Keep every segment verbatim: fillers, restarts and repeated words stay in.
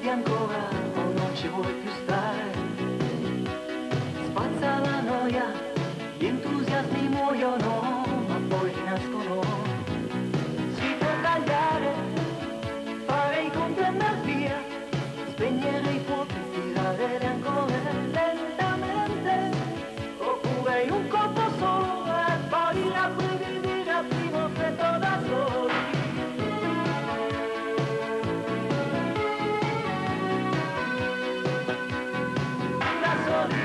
ancora o non ci vuoi più stare. Spazza la noia, gli entusiasmi muoiono, ma poi rinascono. Si può tagliare, fare i conti e andar via, spegnere i fuochi, tirare le ancore lentamente, oppure in un colpo solo e poi rabbrividire al primo freddo da soli. Da soli.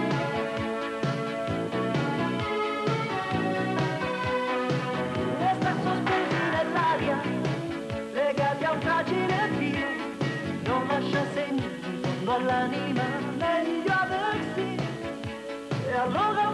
Resta sospesi nell'aria, legati a un fragile filo, non lascia segni in fondo all'anima, meglio aversi, e allora